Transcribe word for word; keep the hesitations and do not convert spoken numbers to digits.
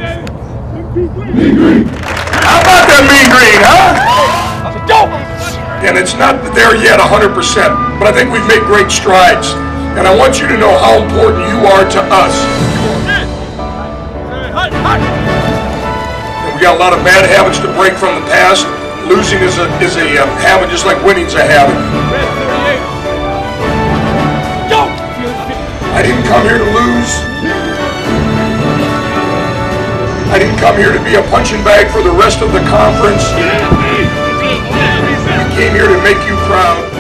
How about that mean green, huh? And it's not there yet one hundred percent, but I think we've made great strides. And I want you to know how important you are to us. And we got a lot of bad habits to break from the past. Losing is a, is a uh, habit just like winning's a habit. I didn't come here to lose. I didn't come here to be a punching bag for the rest of the conference. I came here to make you proud.